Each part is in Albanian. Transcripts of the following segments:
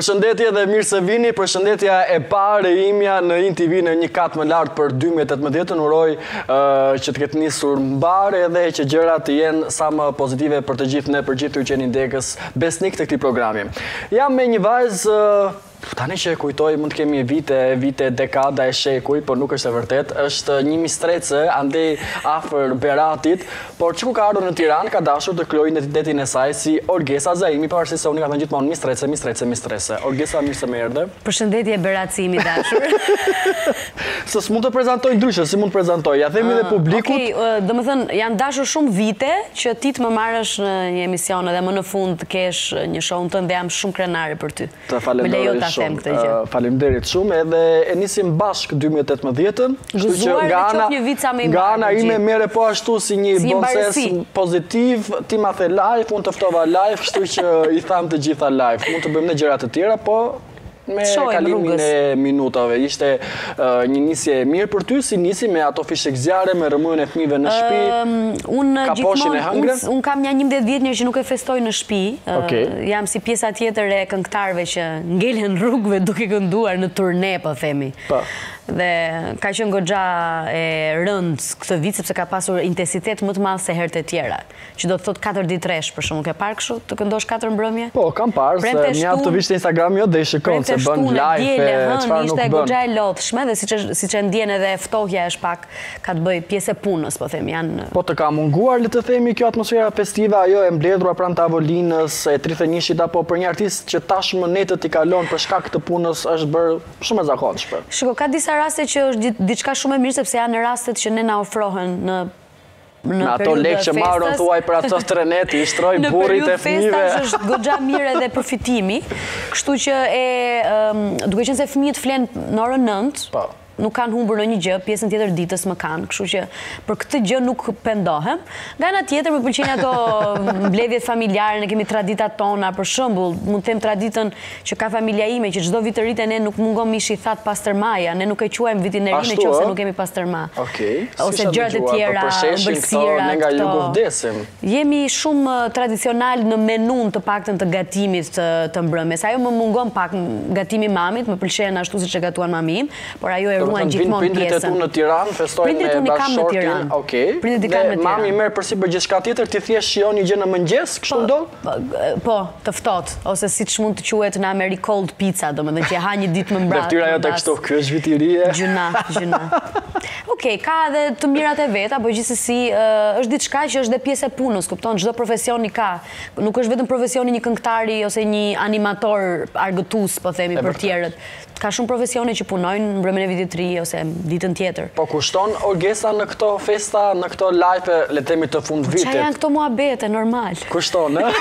Përshëndetje dhe mirë se vini, përshëndetja e parë e imja në InTV në një katë më lartë për 2018, uroj që të ketë nisur mbarë edhe që gjërat të jenë sa më pozitive për të gjithë ne, për gjithë të që jeni ndjekës besnik të këtij programi. Jam me një vajzë, tani që e kujtoj, mund të kemi vite, dekada e shekuj, por nuk është e vërtet, është një mistrece, andej afër Beratit, por që ku ka ardhur në Tiranë, ka dashur të krijojë identitetin e saj si Orgesa Zaimi, pavarësisht se unë ka thënë gjithmonë mistrece. Orgesa, mirë se më erdhe. Përshëndetje Beratimi dashur. Se s'mund të prezantoj ndryshe, si mund të prezantoj, ja themi dhe publikut. Okej, domethënë janë dashur shumë vite që ti të më marrësh në një emision dhe më në fund të kesh një show tënd dhe jam shumë krenare për ty. Të falenderoj shumë. Faleminderit shumë, edhe e nisim bashkë 2018-ën. Gëzuar dhe qof një vit sa më i nga ana ime merre po ashtu si një bonses pozitiv, ti ma the live, unë të ftova live, kështu që i tham të gjitha live. Mund të bëjmë në gjëra të tjera, po me kalimin e minutave. Ishte një nisje e mirë për ty, si nisi me ato fishek zjarre, me rëmujën e fëmijëve në shtëpi, kaposhin e hëngrën? Unë kam një 11 vjet që nuk e festoj në shtëpi. Jam si pjesa tjetër e këngëtarëve që ngelen rrugëve duke kënduar në turne, po themi. Dhe ka qenë goxha e rëndë këtë vit sepse ka pasur intensitet më të madh se herët e tjera. Që do të thotë 4 ditë rresh, për shembull, ke parë kështu të këndosh 4 mbrëmje? Po, kam parë, se mjaft të vish në Instagram jo dhe i shikon se bën live e çfarë nuk bën. Ishte goxha e lodhshme dhe siç e ndjen edhe ftohja është pak ka të bëj pjesë e punës, po them, janë. Po të ka munguar le të themi kjo atmosfera festive, ajo e mbledhur pranë tavolinës e 31-shit, apo për një artist që tashmë netët i kalon për shkak të punës është bërë shumë e zakonshme. Shiko, ka disa raste që është diçka shumë e mirë sepse janë rastet që ne na ofrohen në ato lekë që marrën thuaj për ato trenet, i shtroj burrit e fëmijëve. Në periudhë festas është goxha mirë edhe përfitimi, kështu që duke qenë se fëmijët flenë në orën 9, nuk kanë humbur në një gjë, pjesën tjetër ditës më kanë, kështu që për këtë gjë nuk pendohem. Nga ana tjetër më pëlqejnë ato mbledhjet familjare, ne kemi traditat tona, për shembull, mund të them traditën që ka familja ime, që çdo vit të rritë ne nuk mungon mishi i thatë pastërmaja, ne nuk e quajmë vitin e ri nëse nuk kemi pastërma. Ose gjërat e tjera, ëmbëlsira, këto. Jemi shumë tradicional në menun të paktën të gatimit të mbrëmjes. Ajo më mungon pak gatimi mamit, më pëlqen ashtu siç e gatuan mami im, por ajo prindrit e tu në Tiranë, festojnë me bashkëshortin, dhe mami merr përsipër gjithçka tjetër, ti thjesht shijon një gjë në mëngjes, kështu ndodh? Po, të ftohtë, ose siç mund të quhet në Ameri cold pizza, domethënë që ha një ditë më mbrapa. Detyra jote kështu, ky është viti i ri. Gjuna. Okej, ka edhe të mirat e veta, por gjithsesi është diçka që është dhe pjesë e punës, kupton, çdo profesioni ka. Nuk është vetëm profesioni një këngëtari ose një animator argëtues, po themi për tjerët. Ka shumë profesione që punojnë në mbrëmjen e vitit të ri ose ditën tjetër. Po kushton Orgesa në këto festa, në këto live, le të themi të fundvitit? Çfarë janë këto muhabete, normal. Kushton, ë?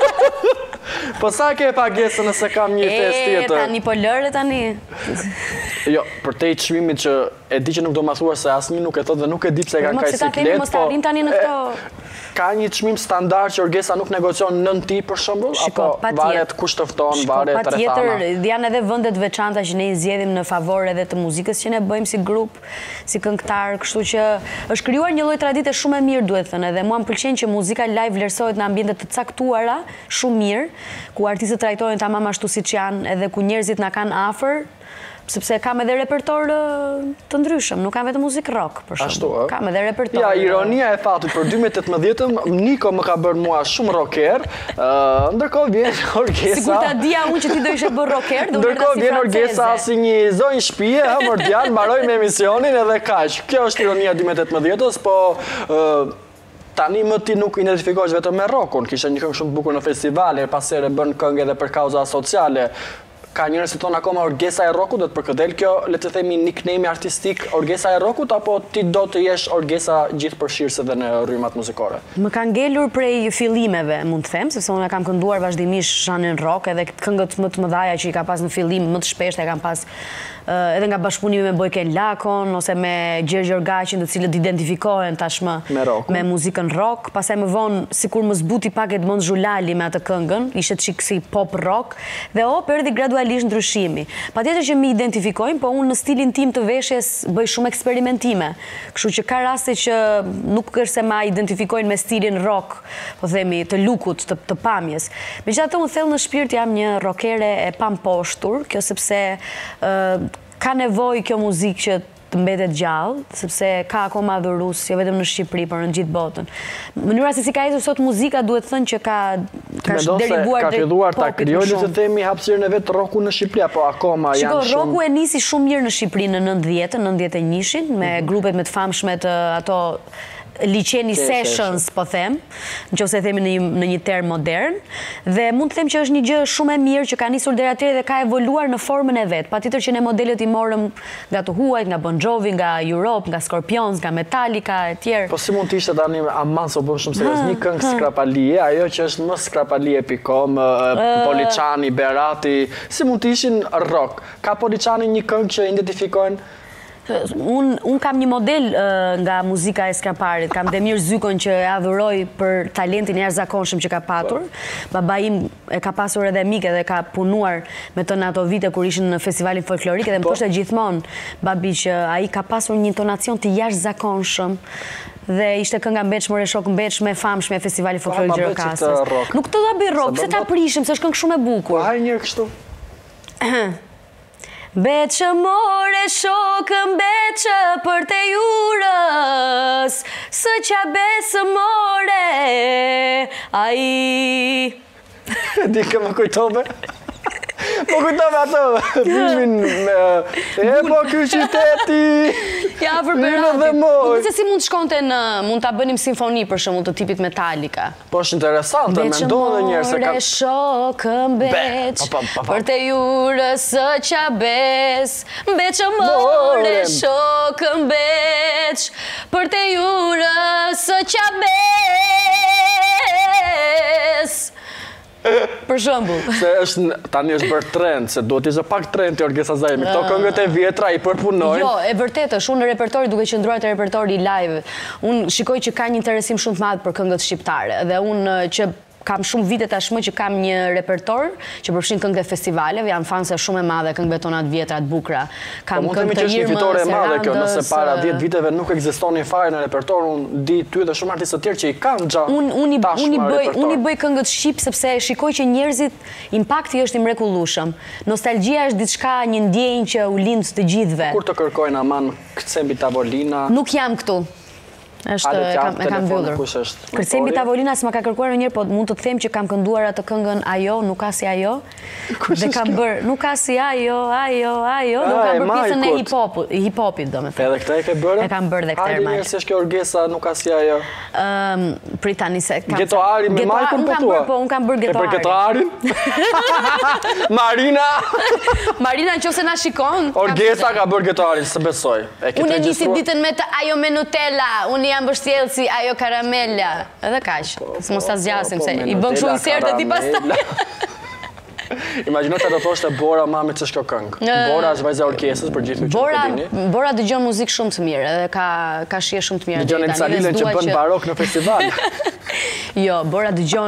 Po sa ke pagesë nëse kam një fest tjetër? Tani po lërë tani. Jo, për te i çmimit që e di që nuk do ma thuar se asnjë nuk e thot dhe nuk e di pse kanë kaq siklet, mos ta arrim tani në këto. Ka një çmim standard që Orgesa nuk negocion nën ti për shembull, apo varet kush të fton, varet rrethana? Patjetër, janë edhe vende të veçanta që ne i zgjedhim në favor edhe të muzikës që ne bëjmë si grup, si këngëtar, kështu që është krijuar një lloj tradite shumë e mirë, duhet thënë, edhe mua më pëlqen që muzika live vlerësohet në ambiente të caktuara, shumë mirë, ku artistët trajtohen tamam ashtu siç janë, edhe ku njerëzit na kanë afër. Sepse kam edhe repertor të ndryshëm, nuk kam vetëm muzikë rock, për shembull. Kam edhe repertor. Ja, ironia e fatit për 2018-ën, Niko më ka bërë mua shumë rocker, ndërkohë vjen Orgesa. Sikur ta dija unë që ti do ishe bërë rocker, do ndërkohë vjen Orgesa si një zonjë shtëpie, mordial, mbaroi me emisionin edhe kaq. Kjo është ironia e 2018-s, po tani më ti nuk identifikohesh vetëm me rockun, kishe një këngë shumë të bukur në festivale, pasere bën këngë edhe për kauza sociale. Ka njerëz që thonë akoma Orgesa e rockut, do të përkëdel kjo, le të themi nickname artistik Orgesa e rockut, apo ti do të jesh Orgesa gjithëpërfshirëse edhe në rrymat muzikore? Më ka ngelur prej fillimeve, mund të them, sepse unë kam kënduar vazhdimisht zhanrin rock, edhe këngët më të mëdha që i ka pas në fillim më të shpeshta e kam pas edhe nga bashkëpunimi me Bojken Lakon, ose me Gjergj Orgaqin, të cilët identifikohen tashmë me muzikën rock. Pastaj më vonë, sikur më zbuti pak Edmond Zhulali me atë këngën, ishte çik si pop rock, dhe erdhi gradualisht ndryshimi. Patjetër që mi identifikojnë, po unë në stilin tim të veshjes bëj shumë eksperimentime. Kështu që ka raste që nuk është se ma identifikojnë me stilin rock, po themi, të lukut, të pamjes. Megjithatë, unë thellë në shpirt jam një rockere e pamposhtur, kjo sepse ka nevojë kjo muzikë që të mbetet gjallë, sepse ka akoma adhurues, jo vetëm në Shqipëri, por në gjithë botën. Mënyra se si ka ecur sot muzika, duhet thënë që ka derivuar ka filluar ta krijojë të themi hapësirën e vet rocku në Shqipëri, apo akoma janë shumë. Rocku e nisi shumë mirë në Shqipëri në 90-ën, 91-shin, me grupet me të famshme të ato liçeni sessions, po them, nëse themi në një term modern, dhe mund të them që është një gjë shumë e mirë që ka nisur deri atëherë dhe ka evoluar në formën e vet. Patjetër që ne modelet i morëm nga të huajt, nga Bon Jovi, nga Europe, nga Scorpions, nga Metallica e tjerë. Po si mund të ishte tani aman so bëm shumë serios, një këngë skrapalie, ajo që është më skrapalie.com, Poliçani, Berati, si mund të ishin rock? Ka Poliçani një këngë që identifikojnë? Unë kam një model nga muzika e skraparit, kam Demir Zykon që e adhuroj për talentin e jashtëzakonshëm që ka patur. Baba im e ka pasur edhe mike dhe ka punuar me të në ato vite kur ishin në festivalin folklorik dhe më thoshte gjithmonë babi që ai ka pasur një intonacion të jashtëzakonshëm dhe ishte kënga mbeçmore shok mbeçme e famshme e festivalit folklorik Gjirokastër. Nuk të da bëj rock, pse ta prishim, se është këngë shumë e bukur. Hajde një kështu. Beçë more shokë mbeçë për te jurës, së qa besë more, ai... Dike më kujtove? Më kujtove ato, filmin po ky qyteti, ja, për Berati. Nuk se si mund shkonte mund ta bënim simfoni për shembull të tipit Metallica. Po është interesante, mendon edhe njerëz se ka shokë mbeç, për te jurës së qa bes, mbeçë more shokë mbeç, për te jurës së qa bes. Për shembull. Se tani është bërë trend, se duhet ishte pak trend të Orgesa Zajmi. Këto këngët e vjetra i përpunojnë. Jo, e vërtetë është, unë në repertori duke qëndruar te repertori live, unë shikoj që ka një interesim shumë të madh për këngët shqiptare dhe unë që kam shumë vite tashmë që kam një repertor që përfshin këngët e festivaleve, jam fanse shumë e madhe këngëve tona të vjetra të bukura. Kam këngë të Irmës, Serandës. Nëse para 10 viteve nuk ekzistonin fare në repertor, unë di ty dhe shumë artistë të tjerë që i kanë gjatë tashmë repertor. Unë i bëj këngët shqip sepse shikoj që njerëzit impakti është i mrekullueshëm. Nostalgjia është diçka, një ndjenjë që u lind të gjithëve. Kur të kërkojnë aman Kërcembi Tavolina? Nuk jam këtu. E kam mbyllur. Kërcembi Tavolina s'ma ka kërkuar ndonjëherë, po mund të them që kam kënduar atë këngën Ajo, nuk ka si ajo. Dhe kam bërë, nuk ka si ajo, dhe kam bërë pjesën e hip-hopit, domethënë. Edhe këtë e ke bërë? E kam bërë dhe këtë herë. Hajde njerëz se është kjo Orgesa, nuk ka si ajo. Pritani se kam. Getoari me Majkun po thua? Po, unë kam bërë Getoari. E për Getoarin? Marina. Marina nëse na shikon. Orgesa ka bërë Getoarin, se besoj. Unë e nisi ditën me të Ajo me Nutella, unë jam bështjellë si Ajo karamella. Edhe kaq, së mos ta zgjasim, se i bën kështu insert e ti pastaj. Imagjino të do thoshte Bora mami që shko këngë. Bora është vajza orkesës për gjithë që të dini. Bora dëgjon muzikë shumë të mirë, edhe ka shije shumë të mirë. Dëgjon Elsalinen që bën barok në festival. Jo, Bora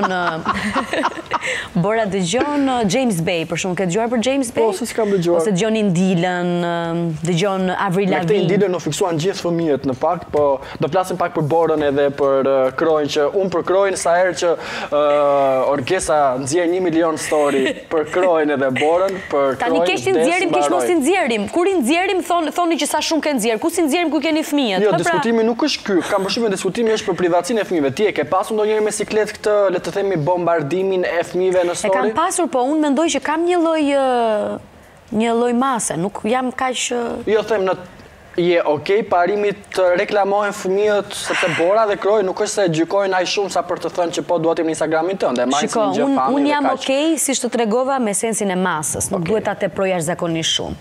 dëgjon James Bay, për shumë, ke dëgjuar për James Bay? Po, se s'kam dëgjuar. Ose dëgjon Indilën, dëgjon Avril Lavigne. Me këtë Indilën në fiksuan gjithë fëmijët në pak, po do plasim pak për Borën edhe për Krojnë, që unë për Krojnë sa herë që Orgesa nxjerr 1 milion story për Krojnë edhe Borën, për Krojnë. Tani keq ti nxjerrim, keq mos i nxjerrim. Kur i nxjerrim thoni që sa shumë ke nxjerr. Ku si nxjerrim ku keni fëmijët? Jo, diskutimi nuk është ky. Kam përshtypjen diskutimi është për privatësinë e fëmijëve. Ti e ke pasur ndonjëherë me siklet këtë, le të themi, bombardimin e fëmijëve në story? E kam pasur, po unë mendoj që kam një lloj mase, nuk jam kaq. Jo, them në Je okej parimit të reklamohen fëmijët sepse Bora dhe Kroj nuk është se gjykojnë aq shumë sa për të thënë që po duhet në Instagramin tënd. Shiko, unë jam okej, siç të tregova, me sensin e masës, nuk duhet ta teproj jashtëzakonisht shumë.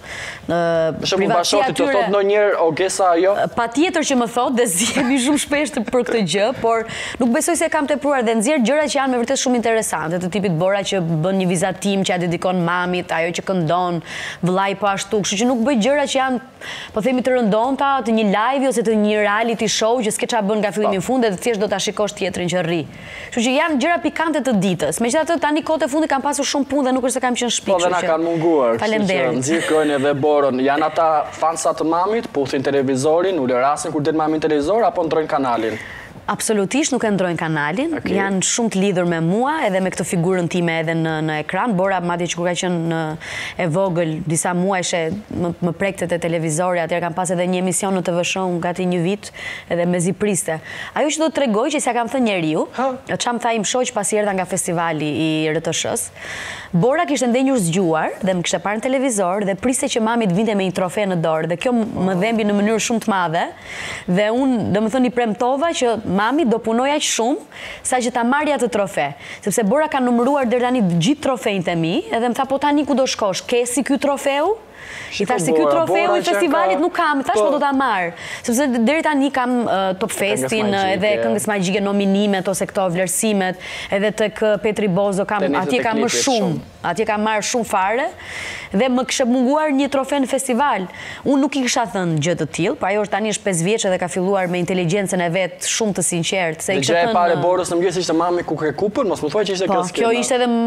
Për shembull, bashorti të thotë ndonjëherë Ogesa ajo. Patjetër që më thotë dhe zihemi shumë shpesh për këtë gjë, por nuk besoj se kam tepruar dhe nxjerr gjëra që janë me vërtet shumë interesante, të tipit Bora që bën një vizatim që ja dedikon mamit, ajo që këndon, vllai po ashtu, kështu që nuk bëj gjëra që janë, po themi të rëndonta, të një live ose të një reality show që s'ke çfarë bën nga fillimi në fund dhe thjesht do ta shikosh tjetrin që rri. Kështu që janë gjëra pikante të ditës. Megjithatë tani kohët e fundit kam pasur shumë punë dhe nuk është se kam qenë në shtëpi. Po dhe na kanë munguar. Faleminderit. Nxirr Krojën dhe Borën. Janë ata fansa të mamit, puthin televizorin, ulë rasin kur det mami në televizor apo ndrojnë kanalin? Absolutisht nuk e ndrojnë kanalin, janë shumë të lidhur me mua edhe me këtë figurën time edhe në ekran. Bora madje që kur ka qenë e vogël disa muajshe më prekte te televizori, atëherë kam pas edhe një emision në TV Show gati një vit edhe mezi priste. Ajo që do të tregoj që s'ja kam thënë njeriu, çam tha im shoq pasi erdha nga festivali i RTS-s. Bora kishte ndenjur zgjuar dhe më kishte parë në televizor dhe priste që mami të vinte me një trofe në dorë dhe kjo më dhembi në mënyrë shumë të madhe dhe unë domethënë i premtova që mami do punoj aq shumë sa që ta marrja atë trofe, sepse Bora ka numëruar deri tani gjithë trofejt e mi, edhe më tha po tani ku do shkosh? Ke si ky trofeu? I thash se ky trofeu i festivalit nuk kam, thash po do ta marr. Sepse deri tani kam Top Festin edhe Këngës Magjike nominimet ose këto vlerësimet, edhe tek Petri Bozo kam, atje kam më shumë. Atje kam marrë shumë fare dhe më kishte munguar një trofe në festival. Unë nuk i kisha thënë gjë të tillë, por ajo është tani është 5 vjeç dhe ka filluar me inteligjencën e vet shumë të sinqertë. Se gjë e parë Borës në mëngjes ishte mami ku ke kupën, mos më thuaj që ishte kjo skenë. Kjo ishte edhe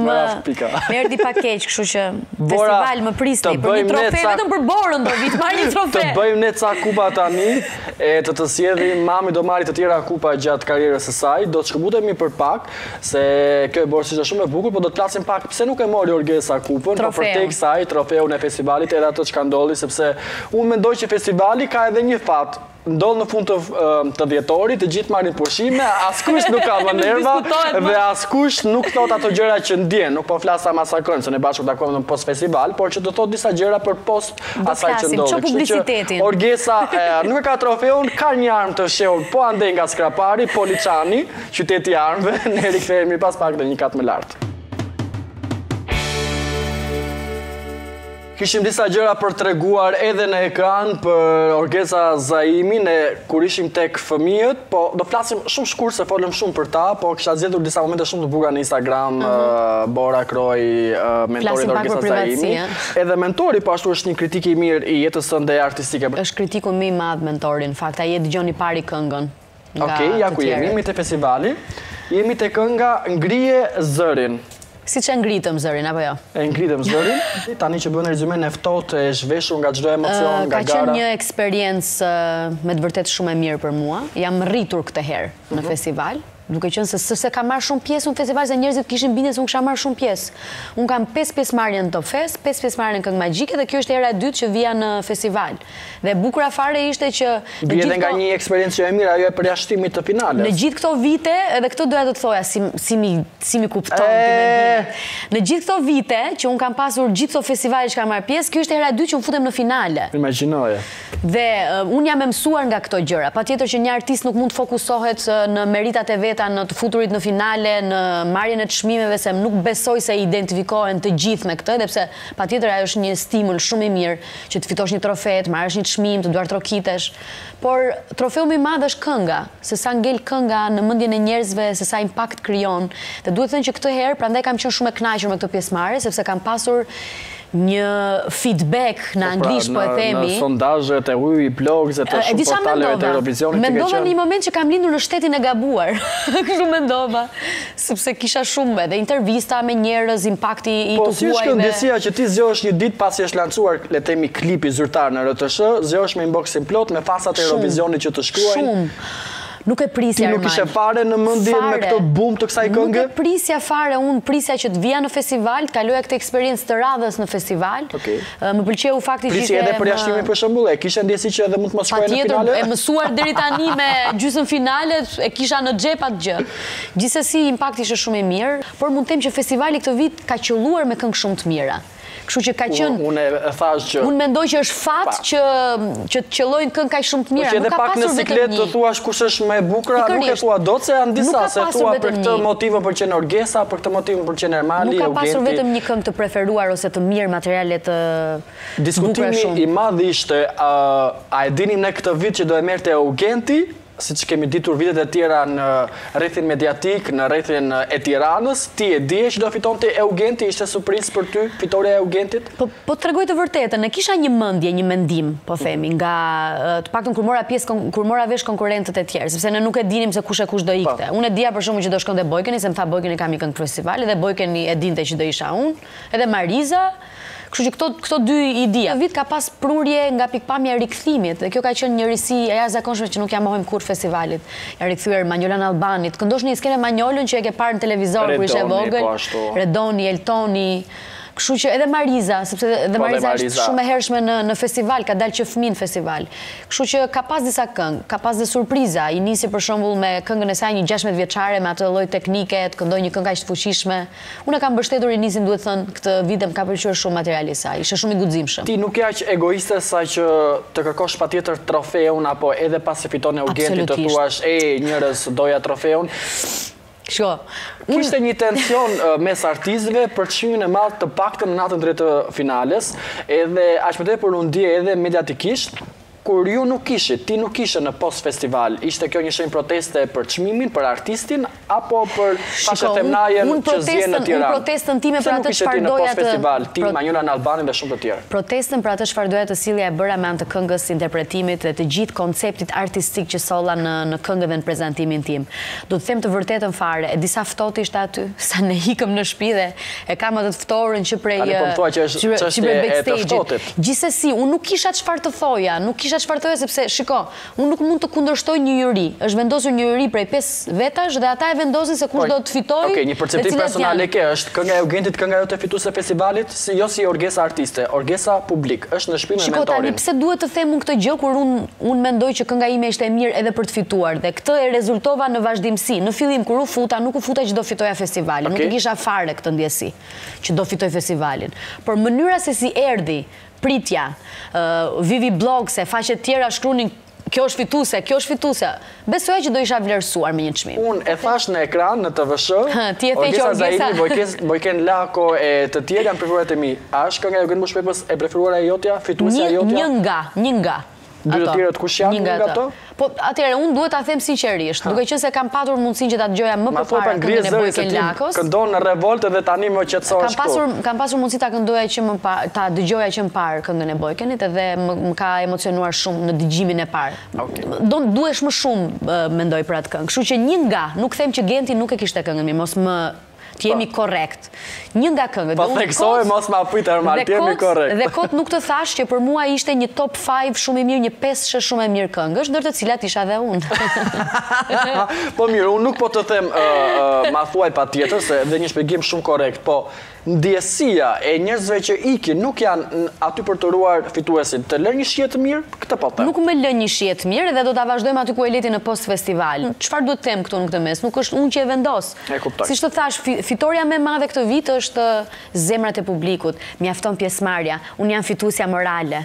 më erdhi pa keq, kështu që festival më prisni për një trofe vetëm për Borën do vit marr një trofe. Të bëjmë ne ca kupa tani, e të sjellim, mami do marrë të tjera kupa gjatë karrierës së saj, do të shkëputemi për pak, se kjo e Borës ishte shumë e bukur, por do të flasim pak pse nuk e mori Orgesa kupën, por për tek saj trofeun e festivalit edhe ato çka ndolli, sepse unë mendoj që festivali ka edhe një fat. Ndodh në fund të dhjetorit, të gjithë marrin pushime, askush nuk ka vënë nerva dhe askush nuk thot ato gjëra që ndjen, nuk po flas sa masakrojmë, se ne bashkë takojmë në post festival, por që do thot disa gjëra për post asaj që ndodhi. Kështu që Orgesa nuk e ka trofeun, ka një armë të shehur, po ande nga Skrapari, Poliçani, qyteti i armëve, ne rikthehemi pas pak në një kat më lart. Kishim disa gjëra për treguar edhe në ekran për Orgesa Zaimi, ne kur ishim tek fëmijët, po do flasim shumë shkurt se folëm shumë për ta, po kisha zgjedhur disa momente shumë të bukura në Instagram, Bora Kroj, mentori i Orgesa Zaimi. Edhe mentori po ashtu është një kritik i mirë i jetës së artistike. Është kritiku më i madh mentori, në fakt, ai e dëgjoni pari këngën. Okej, ja ku jemi te festivali. Jemi te kënga Ngrije zërin. Si që ngritëm zërin, apo jo? E ngritëm zërin, tani që bënë rezume në ftohtë e zhveshur nga çdo emocion, nga gara. Ka qenë një eksperiencë me të vërtet shumë e mirë për mua. Jam rritur këtë herë në festival. Duke qenë se kam marrë shumë pjesë në festival, se njerëzit kishin bindje se unë kisha marrë shumë pjesë. Unë kam 5 pjesëmarrje në Top Fest, 5 pjesëmarrje në Këngë Magjike dhe kjo është hera e dytë që vija në festival. Dhe bukura fare ishte që vije edhe nga një eksperiencë e mirë, ajo e përjashtimit të finales. Në gjithë këto vite, edhe këtë doja të të thoja, si mi kupton ti mendimin. Në gjithë këto vite që unë kam pasur gjithë këto festivale që kam marrë pjesë, kjo është hera e dytë që unë futem në finale. Imagjinoje. Dhe unë jam e mësuar nga këto gjëra. Patjetër që një artist nuk mund të fokusohet në meritat e veta, në të futurit në finale, në marrjen e çmimeve, se nuk besoj se identifikohen të gjithë me këtë, dhe pse patjetër ajo është një stimul shumë i mirë që të fitosh një trofe, të marrësh një çmim, të duar trokitesh. Por trofeu më i madh është kënga, se sa ngel kënga në mendjen e njerëzve, se sa impakt krijon. Dhe duhet të thënë që këtë herë prandaj kam qenë shumë e kënaqur me këtë pjesëmarrje, sepse kam pasur një feedback në anglisht, po e themi. Në sondazhet e UJ Blogs e të shumë portaleve të Eurovizionit. Mendova një moment që kam lindur në shtetin e gabuar. Kështu mendova, sepse kisha shumë edhe intervista me njerëz, impakti i të huajve. Po si është këndësia që ti zgjohesh një ditë pasi është lancuar, le të themi, klipi zyrtar në RTS, zgjohesh me inboxin plot me fansat e Eurovizionit që të shkruajnë. Shumë. Nuk e prisja. Ti nuk ishe fare në mendje me këtë boom të kësaj këngë? Nuk e prisja fare, unë prisja që të vija në festival, të kaloja këtë eksperiencë të radhës në festival. Më pëlqeu fakti që ishte... Prisja edhe përjashtimin për shembull, e kishe ndjesi që edhe mund të mos shkojë në finale? Patjetër, e mësuar deri tani me gjysmë finale, e kisha në xhep atë gjë. Gjithsesi impakti ishte shumë i mirë, por mund të them që festivali këtë vit ka qelluar me këngë shumë të mira. Kështu që ka qenë... Unë e thash që... Unë mendoj që është fat që të qëllojnë këngë kaq shumë të mira. Nuk ka pasur vetëm një. Edhe pak në siklet të thuash kush është më e bukura, nuk e thua dot se janë disa, se thua për këtë motiv më pëlqen Orgesa, për këtë motiv më pëlqen Ermali, Eugenti. Nuk ka pasur vetëm një këngë të preferuar ose të mirë materiale të bukura shumë. Diskutimi i madh ishte, a e dinim ne këtë vit që do e merrte Eugenti, siç kemi ditur vitet e tjera në rrethin mediatik, në rrethin e Tiranës, ti e dije që do fitonte Eugenti, ishte surprizë për ty fitoria e Eugentit? Po tregoj të vërtetën, e kisha një mendje, një mendim, po themi, nga të paktën kur mora vesh konkurrentët e tjerë, sepse ne nuk e dinim se kush e kush do ikte. Unë e dija për shkakun që do shkonte Bojkeni, se më tha Bojkeni kam një këngë festivali dhe Bojkeni e dinte që do isha unë, edhe Mariza. Kështu që këto dy ide. Vit ka pas prurje nga pikpamja e rikthimit dhe kjo ka qenë një risi e jashtëzakonshme që nuk ja mohojmë kur festivalit. Ja rikthyer Manjolan Albanit. Këndosh një skenë Manjolën që e ke parë në televizor kur ishte vogël. Redoni, Eltoni. Kështu që edhe Mariza, sepse edhe Mariza është shumë e hershme në festival, ka dalë që fëmijë në festival. Kështu që ka pas disa këngë, ka pas dhe surpriza. I nisi për shembull me këngën e saj një 16 vjeçare me atë lloj teknike, të këndoi një këngë aq të fuqishme. Unë e kam mbështetur Inisin, duhet thënë, këtë vit më ka pëlqyer shumë materiali i saj. Ishte shumë i guximshëm. Ti nuk je aq egoiste sa që të kërkosh patjetër trofeun apo edhe pas se fiton Eugenti të thuash, njerëz doja trofeun. Kishte një tension mes artistëve për çmimin e madh të paktën në natën drejt të finales, edhe aq më tepër u ndje edhe mediatikisht, kur ju nuk kishit, ti nuk kishe në post-festival, ishte kjo një shenjë proteste për çmimin, për artistin, apo për pashetemnajen që zjen në Tiranë? Unë protestën time për atë çfarë doja të... Ti, Manjolan Albani dhe shumë të tjerë. Protestën për atë çfarë doja të sillja e bëra me anë të këngës, interpretimit dhe të gjithë konceptit artistik që solla në këngë dhe në prezantimin tim. Do të them të vërtetën fare, e disa ftohtë ishte aty, sa ne ikëm në shtëpi dhe e kam atë ftorën që prej backstage-it. Gjithsesi, unë nuk kisha çfarë të thoja, nuk kisha çfarë thoja sepse shiko, unë nuk mund të kundërshtoj një jury. Është vendosur një jury prej 5 vetash dhe ata e vendosin se kush do të fitojë. Okej, një perceptim personal e ke, është kënga e Eugentit, kënga jote fituese e festivalit, jo si Orgesa artiste, Orgesa publik, është në shtëpi me mentorin. Shiko tani, pse duhet të them unë këtë gjë kur unë mendoj që kënga ime ishte e mirë edhe për të fituar dhe këtë e rezultova në vazhdimsi. Në fillim kur u futa, nuk u futa që do fitoja festivalin, nuk e kisha fare këtë ndjesi që do fitoj festivalin. Por mënyra se si erdhi pritja, Vivi Blog, se faqet tjera shkrunin kjo është fituese, besoja që do isha vlerësuar me një çmim. Unë e thash në ekran, në TVSH, Orgesa Zaimi, Bojken Lako e të tjerë janë preferuarat e mi. A është kënga e Eugenit Bushpepës e preferuara e jotja, fituesja e jotja? Një nga. Dy të tjerët kush janë nga ato? Po atëherë unë duhet ta them sinqerisht, duke qenë se kam patur mundësinë që ta dëgjoja më përpara këngën e Bojken Lakos. Këndon në revolt dhe tani më qetësohesh këtu. Kam pasur mundësi ta këndoja që ta dëgjoja që më parë këngën e Bojkenit edhe më ka emocionuar shumë në dëgjimin e parë. Duhesh më shumë mendoj për atë këngë. Kështu që një nga, nuk them që Genti nuk e kishte këngën mirë, mos më të jemi korrekt. Një nga këngët. Po theksoj mos ma prit Ermal, të jemi korrekt. Dhe kot nuk të thash që për mua ishte një top 5 shumë i mirë, një 5 shumë e mirë këngësh, ndër të cilat isha dhe unë. Po mirë, unë nuk po të them ma thuaj patjetër se dhe një shpjegim shumë korrekt, po ndjesia e njerëzve që ikin nuk janë aty për të ruar fituesin. Të lër një shije të mirë, këtë po them. Nuk më lë një shije të mirë dhe do ta vazhdojmë aty ku e leti në post festival. Çfarë duhet të them këtu në këtë mes? Nuk është unë që e vendos. Siç të thash, fitoria më e madhe këtë vit është zemrat e publikut. Mjafton pjesëmarrja. Unë jam fituesja morale.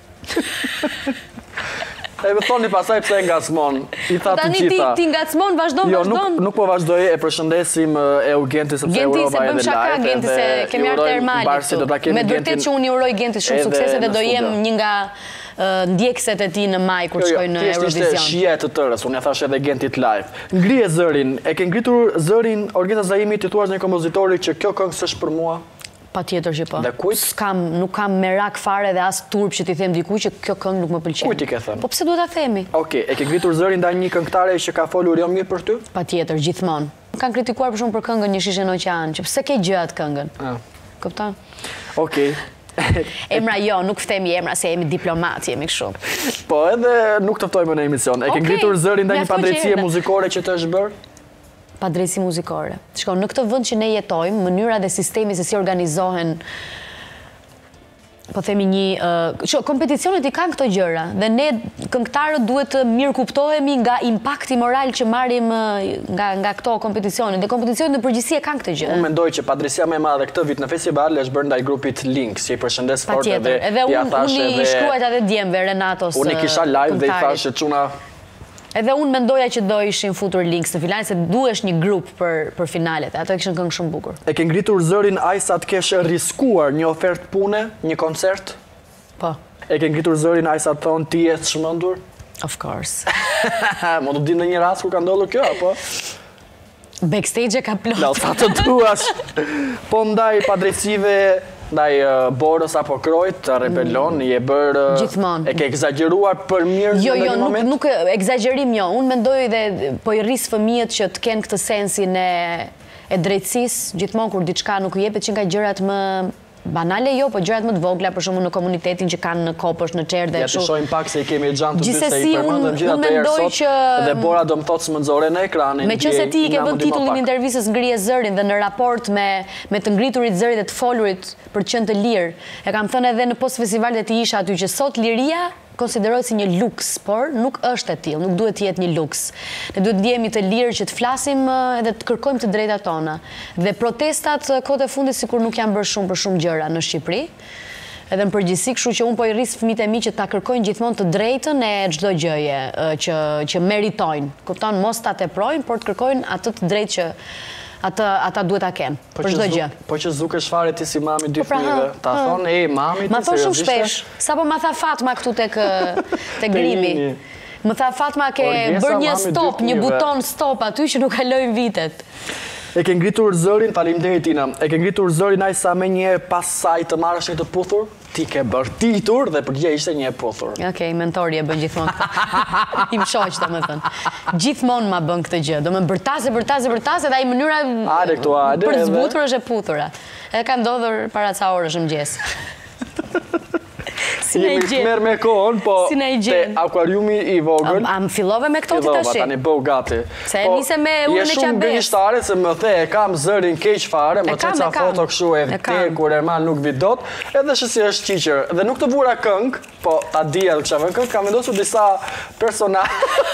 E më thoni pasaj pse ngacmon, I tha të gjitha. Tani ti ngacmon, vazhdon. Jo, nuk po vazhdoj, e përshëndesim Eugentit sepse Europa edhe live. Genti se kemi ardhur te Ermali këtu. Me vërtet që unë uroj Gentit shumë suksese dhe do jem një nga ndjekëset e tij në maj kur shkoj në Eurovision. Ishte shija e të tërës, unë e thash edhe Gentit live. Ngrije zërin, e ke ngritur zërin Orgesa Zaimi ti thuash një kompozitori që kjo këngë s'është për mua? Patjetër që po. Nuk kam merak fare dhe as turp që ti them dikuj që kjo këngë nuk më pëlqen. Kujt I ke thënë? Po pse duhet ta themi? Okej, e ke ngritur zërin ndaj një këngëtare që ka folur jo mirë për ty? Patjetër, gjithmonë. Kanë kritikuar për shumë për këngën Një shishe në oqean, që pse ke gjë atë këngën. Kupton? Okej. Emra jo, nuk themi emra se jemi diplomat, jemi kështu. Po edhe nuk të ftojmë në emision. E ke ngritur zërin ndaj një padrejtie muzikore që të është bërë? Padrejtësi muzikore. Shko, në këtë vend që ne jetojmë, mënyra dhe sistemi se si organizohen po themi kompeticionet I kanë këto gjëra dhe ne këngëtarët duhet të mirë kuptohemi nga impakti moral që marrim nga këto kompeticione. Dhe kompeticionet në përgjithësi kanë këtë gjë. Unë mendoj që padresia më e madhe këtë vit në festival është bërë ndaj grupit Links, që I përshëndes fort edhe unë I shkruajt edhe djemve Renatos. Unë kisha live dhe I thashë çuna. Edhe unë mendoja që do ishin futur Links në finale, se duhesh një grup për finalet. Ato kishin këngë shumë bukur. E ke ngritur zërin ajsa të kesh riskuar një ofertë pune, një koncert? Po. E ke ngritur zërin ajsa të thonë ti je të çmendur? Of course. Mo do di në një rast kur ka ndodhur kjo, apo? Backstage ka plot. La sa të duash. Po ndaj padrejsive, ndaj Borës apo Krojt, të rebelon, je bërë... Gjithmonë. E ke egzageruar për mirë në një moment? Nuk egzagerim jo. Unë mendoj dhe po I rris fëmijët që të kenë këtë sensin e drejtësisë, gjithmonë kur diçka nuk U jepet që nga gjërat më banale jo, po gjërat më të vogla, për shembull në komunitetin që kanë në kopësh, në çerdhe dhe kështu. Ja të shohim pak se I kemi xhan të dy se I përmendëm gjithë ato herë sot. Dhe Bora do më thotë se më nxore në ekranin. Meqense ti I ke vënë titullin intervistës Ngrije zërin dhe në raport me të ngriturit zërit dhe të folurit për të qenë të lirë. E kam thënë edhe në post festival dhe ti isha aty që sot liria konsiderohet si një luks, por nuk është e tillë, nuk duhet të jetë një luks. Ne duhet ndjehemi të lirë që të flasim edhe të kërkojmë të drejtat tona. Dhe protestat kohët e fundit sikur nuk janë bërë shumë për shumë gjëra në Shqipëri. Edhe në përgjithësi, kështu që unë po I rris fëmijët e mi që ta kërkojnë gjithmonë të drejtën e çdo gjëje që meritojnë. Kupton, mos ta teprojnë, por të kërkojnë atë të drejtë që ata duhet ta kenë, për çdo gjë. Po që zdukesh fare ti si mami dy fëmijëve. Ta thonë, mami ti ma thonë shumë shpesh. Sapo ma tha Fatma këtu tek grimi. Më tha Fatma ke bërë një stop, një buton stop aty që nuk kalojnë vitet. E ke ngritur zërin, faleminderit Tina. E ke ngritur zërin ai sa më një pas saj të marrësh një të puthur? Ti ke bërtitur dhe përgjigja ishte një e puthur. Okej, mentori e bën gjithmonë këtë. Im shoq domethënë. Gjithmonë ma bën këtë gjë. Do më bërtase dhe ai mënyra për të zbutur është e puthura. Edhe ka ndodhur para ca orësh në mëngjes. Jemi të merë me kohën, po te akuariumi I vogël... Am fillove me këto të tashi? Fillova, tani bëu gati. Se nise me unë në qabes. Je shumë gënjeshtare se më the, e kam zërin keq fare, më qenë ca foto kështu e vdekur, Erman nuk vi dot, edhe shësi është qiqër. Dhe nuk të vura këngë, po ta di edhe kësha vën këngë, kam vendosur disa personal.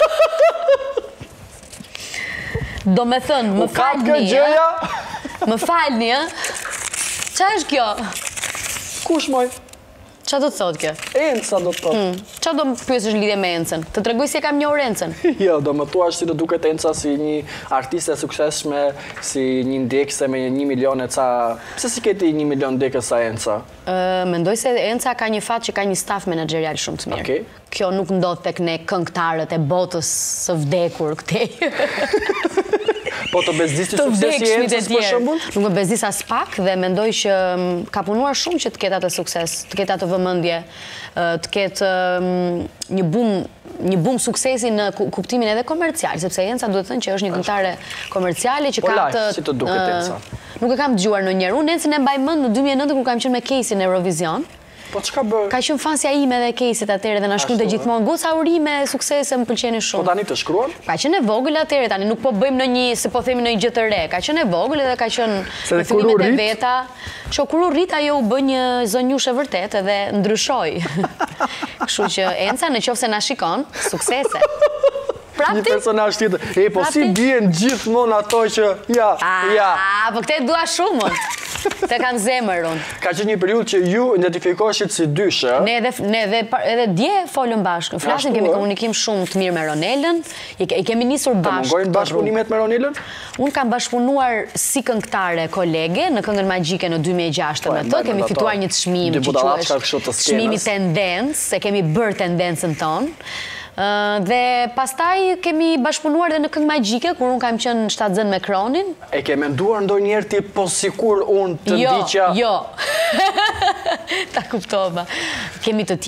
Do me thënë, më falni, më falni, qa është kjo? Kush moj? Qa do të thotë kjo? Enca do të thotë. Qa do më pyesësh lidhje me Encën? Të tregoj si e kam njohur Encën? Jo, do më thuash si do duket Enca si një artiste suksesshme, si një ndjekëse me 1 milion e ca... Pse si keti 1 milion ndjekës sa Enca? Mendoj se Enca ka një fat që ka një staff managerial shumë të mirë. Kjo nuk ndodh tek ne këngëtarët e botës së vdekur këtej. Po të bezdisë të suksesi e Encës për shembull? Nuk më bezdis as pak dhe mendoj që ka punuar shumë që të ketë atë sukses, të ketë atë vëmendje, të ketë një boom suksesi në kuptimin edhe komercial, sepse Enca duhet të thënë që është një këngëtare komerciale që ka të... Po si të duket Enca? Nuk e kam dëgjuar ndonjëherë. Unë Encën e mbaj mend në 2009 kur kam qenë me Casey në Eurovision. Po çka bë? Ka qenë fansja ime dhe Casey-t atëherë dhe na shkruante gjithmonë goca urime, suksese, më pëlqeni shumë. Po tani të shkruan? Ka qenë e vogël atëherë, tani nuk po bëjmë në një, se po themi në një gjë të re. Ka qenë e vogël edhe ka qenë me fëmijët e veta. Që kur u rrit ajo u bë një zonjushe vërtet edhe ndryshoi. Kështu që Enca nëse na shikon, suksese. Një personazh tjetër. Po si bien gjithmonë ato që ja. Po këtë dua shumë. Te kam zemër unë. Ka qenë një periudhë që ju identifikoheshit si dyshë. Ne edhe dje folëm bashkë. Flasim, kemi komunikim shumë të mirë me Ronelën. I kemi nisur bashkë. Të mungojnë bashkëpunimet me Ronelën? Unë kam bashkëpunuar si këngëtare kolege në Këngën Magjike në 2016. Kemi fituar një çmim që quhet çmimi Tendencë, se kemi bërë tendencën tonë. Dhe pastaj kemi bashkëpunuar dhe në Këngë Magjike, kur unë kam qenë shtatzën me Kronin. E ke menduar ndonjëherë ti po sikur unë të ndiqja? Jo. Ta kuptova. Kemi të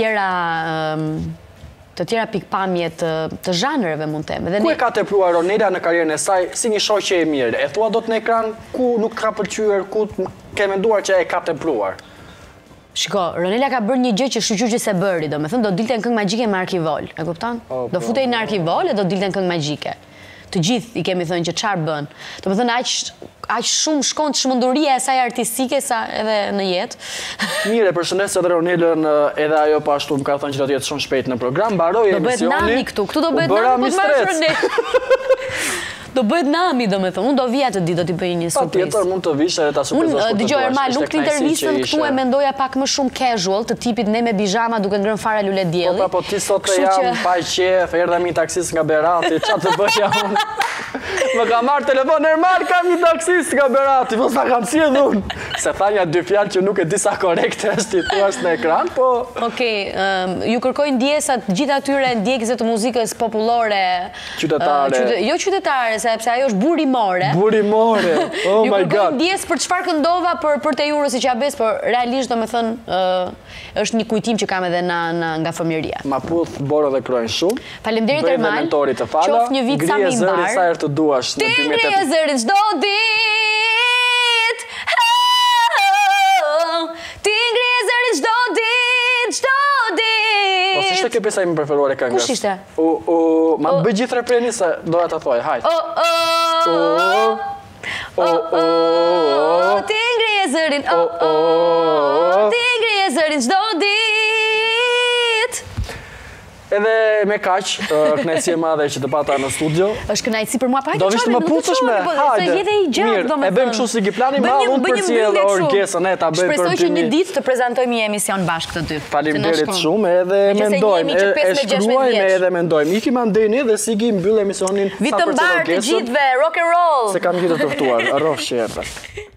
tjera pikpamje të zhanreve mund të them. Ku e ka tepruar Ronela në karrierën e saj si një shoqe e mirë? E thua dot në ekran ku nuk ka pëlqyer, ku ke menduar që e ka tepruar? Shiko, Ronela ka bërë një gjë që shqyqyqi se bëri, do me thënë do dilte në Këngë Magjike me Arkivol, e kupton? Do futej në Arkivol e do dilte në Këngë Magjike. të gjithë i kemi thënë që çfarë bën. Do të thënë aq shumë shkon çmenduria e saj artistike sa edhe në jetë. Mire, përshëndes edhe Ronelën, edhe ajo po ashtu më ka thënë që do të jetë shumë shpejt në program, mbaroi emisioni. Do bëhet nami këtu do bëhet nami, po të marrësh Ronelë. Do bëhet nami, do me thëmë, unë do vija të di, do t'i bëj një surprizë. Pa tjetër, mund të vishë edhe ta surprizosh për të duash. Dëgjoj, Ermal, nuk të intervistën këtu e mendoja pak më shumë casual, të tipit ne me bijama duke ngrënë fara lule djeli. Po ti sot të jam pa qef, erdha mi taksis nga Berati, qa të bëja unë? Më ka marrë telefon, Ermal, kam një taksis nga Berati, po s'na kam si edhe unë. Se tha një dy fjalë që nuk e disa korekte është i thuash në ekran, po... Okej, ju kërkojnë ndjesat gjitha atyre ndjekëse të muzikës popullore... Qytetare. Jo qytetare, sepse ajo është burimore. Burimore, oh my god. Ju kërkojnë ndjes për çfarë këndova për te Juro si Qabes, por realisht do me thënë është një kujtim që kam edhe nga fëmijëria. Ma puth borë dhe krojnë shumë. Faleminderit Ermal. Qof një vit sa më i mbar. Grije zërin sa herë të duash. Ti ngrije zërin çdo ditë. Ti ngrije zërin çdo ditë, çdo ditë. Po s'ishte kjo pjesa ime preferuar e këngës. Kush ishte? Ma bëj gjithë refreni se doja ta thoj, hajt. Ti ngrije zërin, ti ngrije zërin çdo ditë. Edhe me kaq, kënaqësi e madhe që të pata në studio. Është kënaqësi për mua pa. Do vishte më puthësh me. Hajde. Mirë, e bëjmë kështu si Giplani, ma unë përcjell orkesën, ta bëjmë për Shpresoj që një ditë të prezantojmë një emision bashkë të dy. Faleminderit shumë, edhe mendojmë, e shkruajmë edhe mendojmë. Ikim andeni dhe sigi mbyll emisionin sa për Vitë mbar të gjithëve, rock and roll. Se kam gjithë të ftuar, rrofshi erdhe.